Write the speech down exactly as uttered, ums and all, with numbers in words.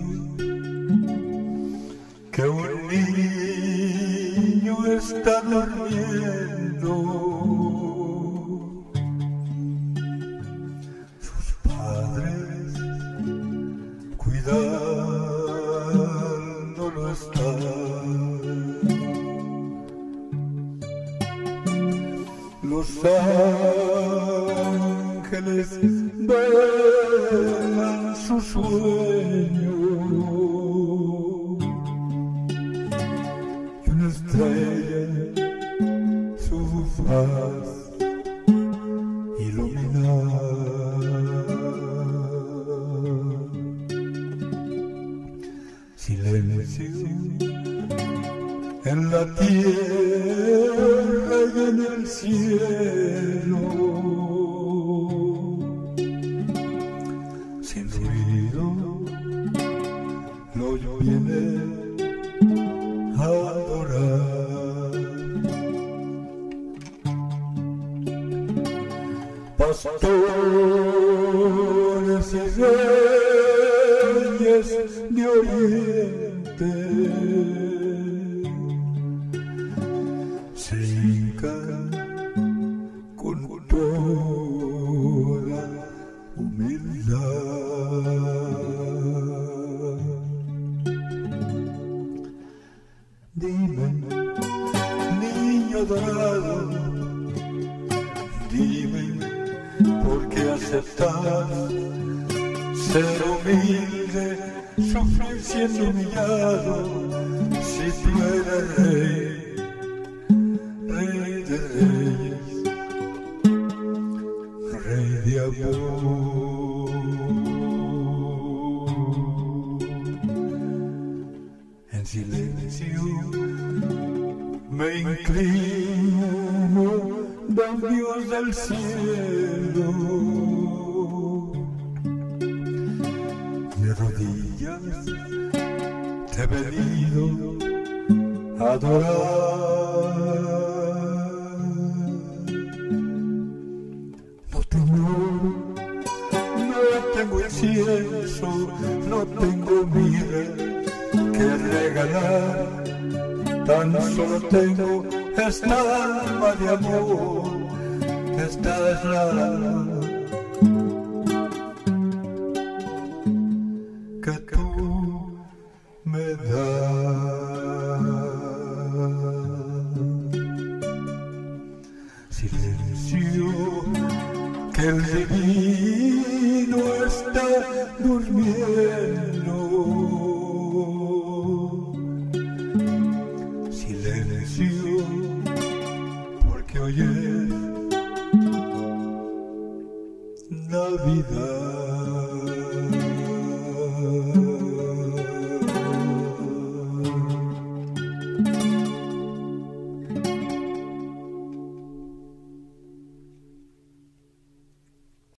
que un niño está durmiendo. Sus padres cuidándolo están. Los ángeles velan su sueño y una estrella su faz ilumina. Silencio en la tierra y en el cielo, sin ruido lo viene a adorar. Pastores y reyes de oriente se hincan con toda humildad. Dime, niño dorado, dime por qué aceptas ser humilde, sufrir siendo humillado, si tú eres rey, rey de reyes, rey de amor. En silencio me inclino, don Dios del cielo. De rodillas te he venido a adorar. No tengo, no tengo incienso, no tengo mirra que regalar, tan solo tengo esta alma de amor, esta es la alma que tú me das. Silencio, que el divino está durmiendo. Silencio, porque hoy es Navidad.